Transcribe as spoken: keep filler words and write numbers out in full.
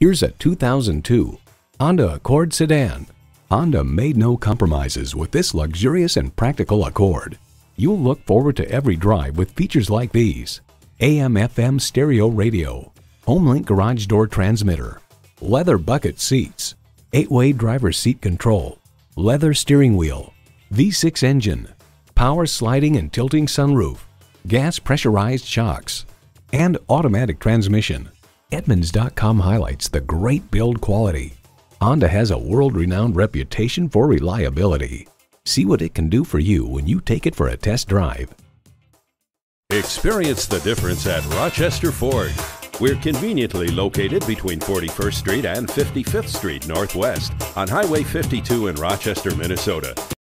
Here's a two thousand two Honda Accord sedan. Honda made no compromises with this luxurious and practical Accord. You'll look forward to every drive with features like these: A M F M stereo radio, HomeLink garage door transmitter, leather bucket seats, eight-way driver's seat control, leather steering wheel, V six engine, power sliding and tilting sunroof, gas pressurized shocks, and automatic transmission. Edmunds dot com highlights the great build quality. Honda has a world-renowned reputation for reliability. See what it can do for you when you take it for a test drive. Experience the difference at Rochester Ford. We're conveniently located between forty-first Street and fifty-fifth Street Northwest on Highway fifty-two in Rochester, Minnesota.